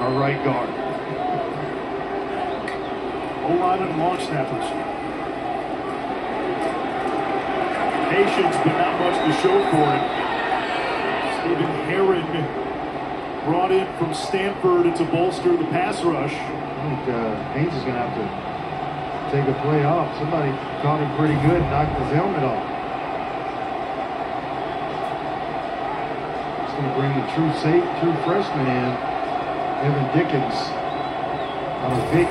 our right guard. O-line and long snappers. Patience, but not much to show for it. Stephen Herron brought in from Stanford to bolster the pass rush. I think Haynes is going to have to take a play off. Somebody caught him pretty good, knocked his helmet off. It's going to bring the true freshman in, Evan Dickens, on a big